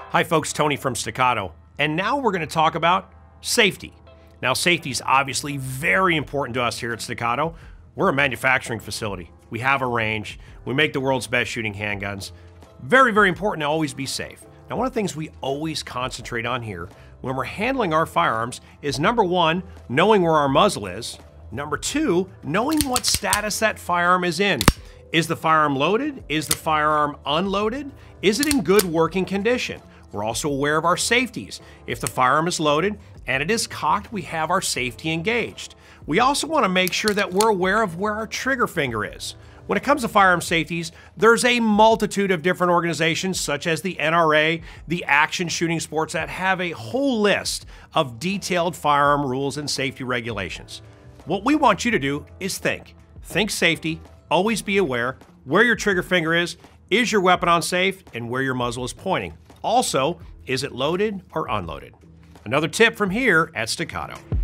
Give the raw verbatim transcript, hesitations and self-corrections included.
Hi folks, Tony from Staccato, and now we're going to talk about safety. Now safety is obviously very important to us here at Staccato. We're a manufacturing facility. We have a range. We make the world's best shooting handguns. Very, very important to always be safe. Now one of the things we always concentrate on here when we're handling our firearms is number one, knowing where our muzzle is. Number two, knowing what status that firearm is in. Is the firearm loaded? Is the firearm unloaded? Is it in good working condition? We're also aware of our safeties. If the firearm is loaded and it is cocked, we have our safety engaged. We also want to make sure that we're aware of where our trigger finger is. When it comes to firearm safeties, there's a multitude of different organizations such as the N R A, the Action Shooting Sports that have a whole list of detailed firearm rules and safety regulations. What we want you to do is think. Think safety, always be aware where your trigger finger is, is your weapon on safe, and where your muzzle is pointing. Also, is it loaded or unloaded? Another tip from here at Staccato.